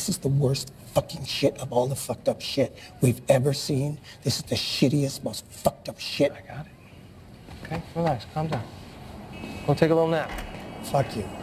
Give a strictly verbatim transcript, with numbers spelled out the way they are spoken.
This is the worst fucking shit of all the fucked up shit we've ever seen. This is the shittiest, most fucked up shit. I got it. Okay, relax, calm down. Go take a little nap. Fuck you.